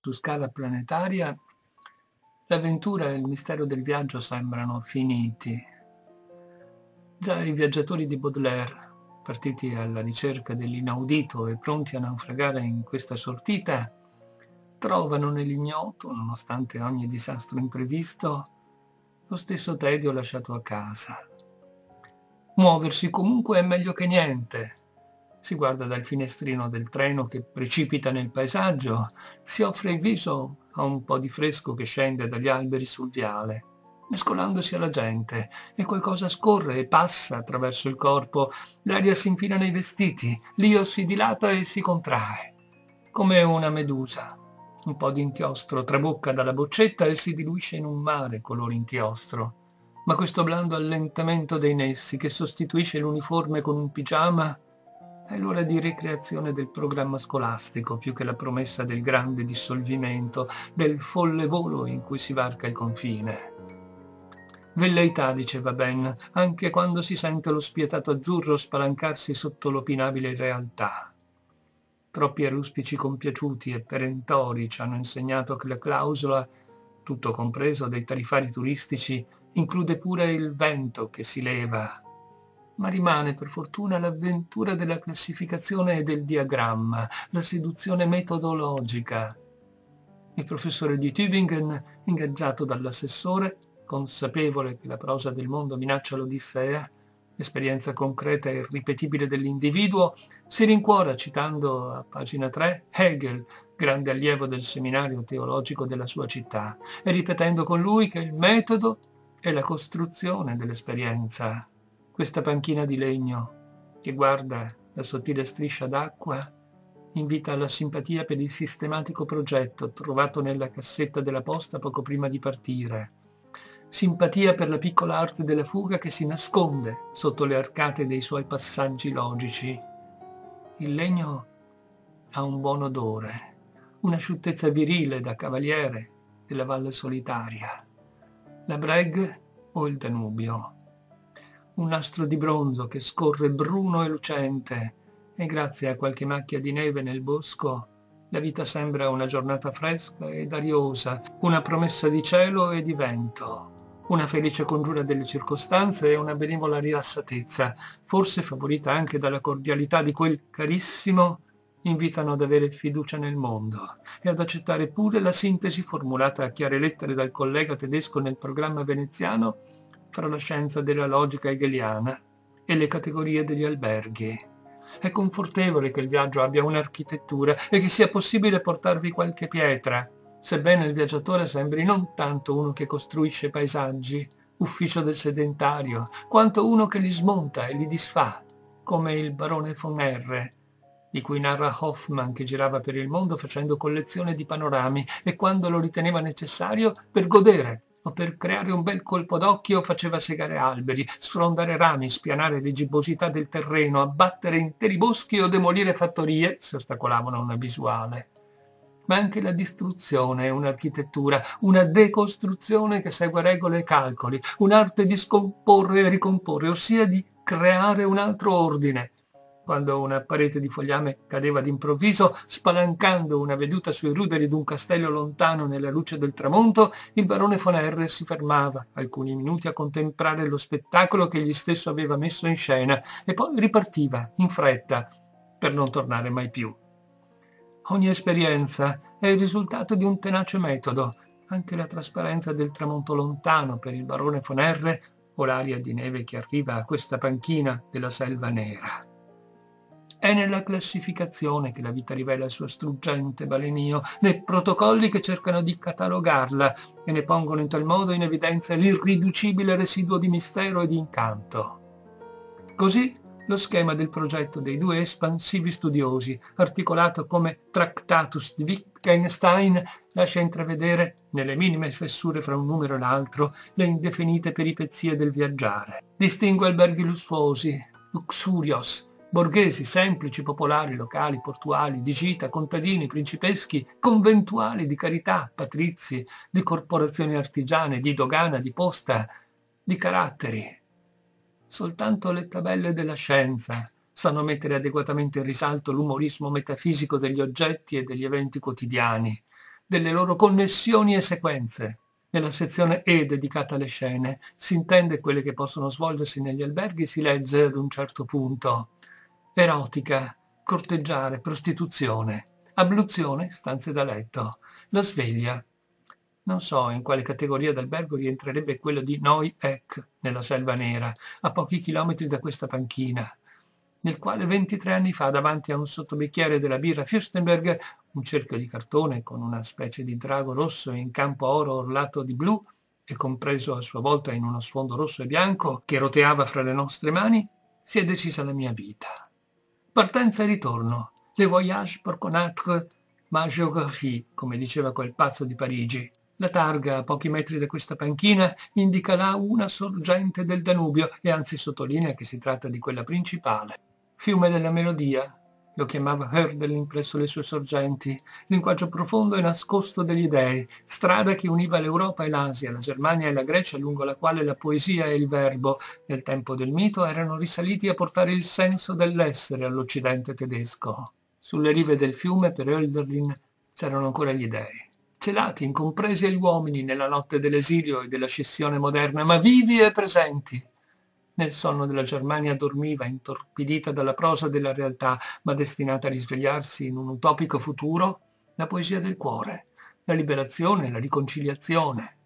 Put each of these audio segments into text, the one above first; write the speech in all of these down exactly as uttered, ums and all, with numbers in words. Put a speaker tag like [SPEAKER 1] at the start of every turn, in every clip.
[SPEAKER 1] su scala planetaria, l'avventura e il mistero del viaggio sembrano finiti. Già i viaggiatori di Baudelaire, partiti alla ricerca dell'inaudito e pronti a naufragare in questa sortita, trovano nell'ignoto, nonostante ogni disastro imprevisto, lo stesso tedio lasciato a casa. Muoversi comunque è meglio che niente. Si guarda dal finestrino del treno che precipita nel paesaggio, si offre il viso a un po' di fresco che scende dagli alberi sul viale, mescolandosi alla gente, e qualcosa scorre e passa attraverso il corpo, l'aria si infila nei vestiti, l'io si dilata e si contrae, come una medusa. Un po' di inchiostro trabocca dalla boccetta e si diluisce in un mare color inchiostro. Ma questo blando allentamento dei nessi che sostituisce l'uniforme con un pigiama è l'ora di ricreazione del programma scolastico più che la promessa del grande dissolvimento, del folle volo in cui si varca il confine. Velleità, diceva Ben, anche quando si sente lo spietato azzurro spalancarsi sotto l'opinabile realtà. Troppi aruspici compiaciuti e perentori ci hanno insegnato che la clausola, tutto compreso dei tariffari turistici, include pure il vento che si leva. Ma rimane per fortuna l'avventura della classificazione e del diagramma, la seduzione metodologica. Il professore di Tübingen, ingaggiato dall'assessore, consapevole che la prosa del mondo minaccia l'Odissea, l'esperienza concreta e irripetibile dell'individuo, si rincuora citando a pagina tre Hegel, grande allievo del seminario teologico della sua città, e ripetendo con lui che il metodo è la costruzione dell'esperienza. Questa panchina di legno, che guarda la sottile striscia d'acqua, invita alla simpatia per il sistematico progetto trovato nella cassetta della posta poco prima di partire. Simpatia per la piccola arte della fuga che si nasconde sotto le arcate dei suoi passaggi logici. Il legno ha un buon odore, un'asciuttezza virile da cavaliere della valle solitaria. La Breg o il Danubio. Un nastro di bronzo che scorre bruno e lucente, e grazie a qualche macchia di neve nel bosco, la vita sembra una giornata fresca ed ariosa, una promessa di cielo e di vento, una felice congiura delle circostanze e una benevola rilassatezza, forse favorita anche dalla cordialità di quel carissimo, invitano ad avere fiducia nel mondo e ad accettare pure la sintesi formulata a chiare lettere dal collega tedesco nel programma veneziano fra la scienza della logica hegeliana e le categorie degli alberghi. È confortevole che il viaggio abbia un'architettura e che sia possibile portarvi qualche pietra, sebbene il viaggiatore sembri non tanto uno che costruisce paesaggi, ufficio del sedentario, quanto uno che li smonta e li disfà, come il barone von R., di cui narra Hoffmann che girava per il mondo facendo collezione di panorami e quando lo riteneva necessario per godere o per creare un bel colpo d'occhio faceva segare alberi, sfrondare rami, spianare le gibbosità del terreno, abbattere interi boschi o demolire fattorie se ostacolavano una visuale. Ma anche la distruzione è un'architettura, una decostruzione che segue regole e calcoli, un'arte di scomporre e ricomporre, ossia di creare un altro ordine. Quando una parete di fogliame cadeva d'improvviso, spalancando una veduta sui ruderi d'un castello lontano nella luce del tramonto, il barone von R. si fermava alcuni minuti a contemplare lo spettacolo che egli stesso aveva messo in scena e poi ripartiva in fretta per non tornare mai più. Ogni esperienza è il risultato di un tenace metodo, anche la trasparenza del tramonto lontano per il barone von R. o l'aria di neve che arriva a questa panchina della selva nera. È nella classificazione che la vita rivela il suo struggente balenio, nei protocolli che cercano di catalogarla e ne pongono in tal modo in evidenza l'irriducibile residuo di mistero e di incanto. Così lo schema del progetto dei due espansivi studiosi, articolato come Tractatus di Wittgenstein, lascia intravedere, nelle minime fessure fra un numero e l'altro, le indefinite peripezie del viaggiare. Distingue alberghi lussuosi, luxurios, borghesi, semplici, popolari, locali, portuali, di gita, contadini, principeschi, conventuali, di carità, patrizi, di corporazioni artigiane, di dogana, di posta, di caratteri. Soltanto le tabelle della scienza sanno mettere adeguatamente in risalto l'umorismo metafisico degli oggetti e degli eventi quotidiani, delle loro connessioni e sequenze. Nella sezione E dedicata alle scene si intende quelle che possono svolgersi negli alberghi, si legge ad un certo punto: erotica, corteggiare, prostituzione, abluzione, stanze da letto, la sveglia. Non so in quale categoria d'albergo rientrerebbe quello di Neu-Eck, nella Selva Nera, a pochi chilometri da questa panchina, nel quale ventitré anni fa, davanti a un sottobicchiere della birra Fürstenberg, un cerchio di cartone con una specie di drago rosso in campo oro orlato di blu e compreso a sua volta in uno sfondo rosso e bianco che roteava fra le nostre mani, si è decisa la mia vita. Partenza e ritorno, le voyage pour connaître ma géographie, come diceva quel pazzo di Parigi. La targa, a pochi metri da questa panchina, indica là una sorgente del Danubio e anzi sottolinea che si tratta di quella principale. Fiume della melodia, lo chiamava Hölderlin presso le sue sorgenti, linguaggio profondo e nascosto degli dei, strada che univa l'Europa e l'Asia, la Germania e la Grecia, lungo la quale la poesia e il verbo, nel tempo del mito, erano risaliti a portare il senso dell'essere all'occidente tedesco. Sulle rive del fiume, per Hölderlin, c'erano ancora gli dei, celati, incompresi agli uomini nella notte dell'esilio e della scissione moderna, ma vivi e presenti. Nel sonno della Germania dormiva, intorpidita dalla prosa della realtà, ma destinata a risvegliarsi in un utopico futuro, la poesia del cuore, la liberazione, la riconciliazione.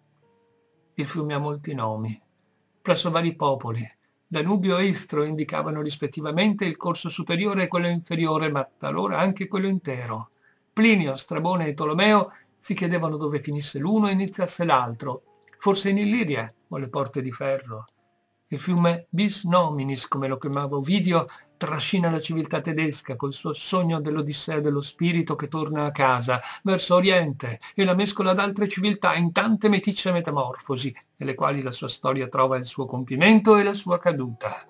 [SPEAKER 1] Il fiume ha molti nomi. Presso vari popoli, Danubio e Istro indicavano rispettivamente il corso superiore e quello inferiore, ma talora anche quello intero. Plinio, Strabone e Tolomeo si chiedevano dove finisse l'uno e iniziasse l'altro, forse in Illiria o alle Porte di Ferro. Il fiume Bis Nominis, come lo chiamava Ovidio, trascina la civiltà tedesca col suo sogno dell'Odissea dello spirito che torna a casa, verso Oriente, e la mescola ad altre civiltà in tante meticce metamorfosi, nelle quali la sua storia trova il suo compimento e la sua caduta.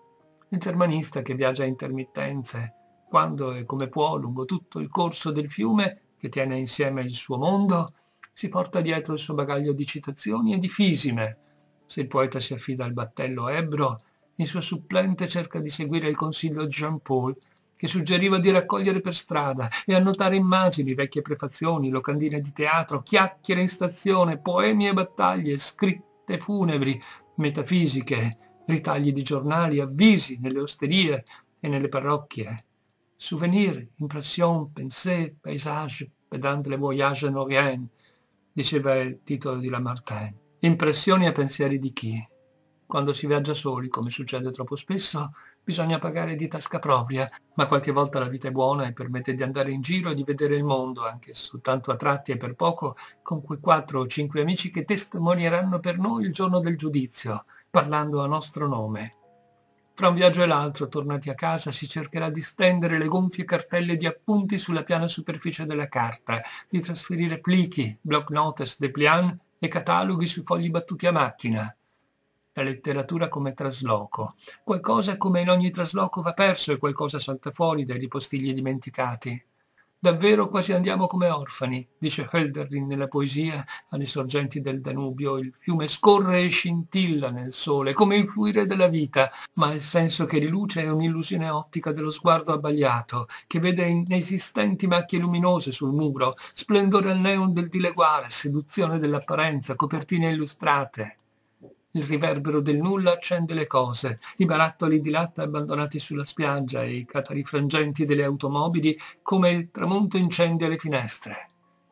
[SPEAKER 1] Il germanista che viaggia a intermittenze, quando e come può, lungo tutto il corso del fiume, che tiene insieme il suo mondo, si porta dietro il suo bagaglio di citazioni e di fisime. Se il poeta si affida al battello ebbro, il suo supplente cerca di seguire il consiglio di Jean Paul, che suggeriva di raccogliere per strada e annotare immagini, vecchie prefazioni, locandine di teatro, chiacchiere in stazione, poemi e battaglie, scritte funebri, metafisiche, ritagli di giornali, avvisi nelle osterie e nelle parrocchie. Souvenir, impression, pensée, paesage, pendant le voyage en Orient, diceva il titolo di Lamartine. Impressioni e pensieri di chi? Quando si viaggia soli, come succede troppo spesso, bisogna pagare di tasca propria, ma qualche volta la vita è buona e permette di andare in giro e di vedere il mondo, anche soltanto a tratti e per poco, con quei quattro o cinque amici che testimonieranno per noi il giorno del giudizio, parlando a nostro nome. Fra un viaggio e l'altro, tornati a casa, si cercherà di stendere le gonfie cartelle di appunti sulla piana superficie della carta, di trasferire plichi, bloc notes, dépliant e cataloghi su fogli battuti a macchina. La letteratura come trasloco. Qualcosa, come in ogni trasloco, va perso e qualcosa salta fuori dai ripostigli dimenticati. Davvero quasi andiamo come orfani, dice Hölderlin nella poesia alle sorgenti del Danubio. Il fiume scorre e scintilla nel sole, come il fluire della vita, ma il senso che riluce è un'illusione ottica dello sguardo abbagliato, che vede inesistenti macchie luminose sul muro, splendore al neon del dileguare, seduzione dell'apparenza, copertine illustrate. Il riverbero del nulla accende le cose, i barattoli di latta abbandonati sulla spiaggia e i catarifrangenti delle automobili come il tramonto incendia le finestre.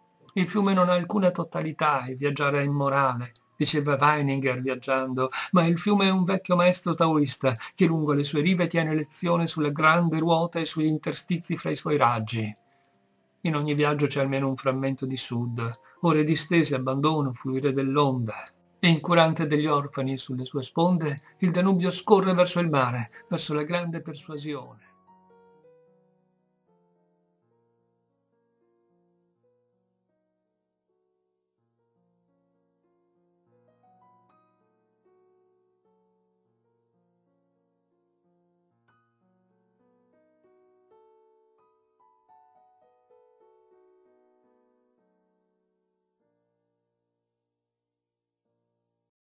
[SPEAKER 1] Il fiume non ha alcuna totalità e viaggiare è immorale, diceva Weininger viaggiando, ma il fiume è un vecchio maestro taoista che lungo le sue rive tiene lezione sulla grande ruota e sugli interstizi fra i suoi raggi. In ogni viaggio c'è almeno un frammento di sud, ore distese, abbandono, fluire dell'onda. E incurante degli orfani sulle sue sponde, il Danubio scorre verso il mare, verso la grande persuasione.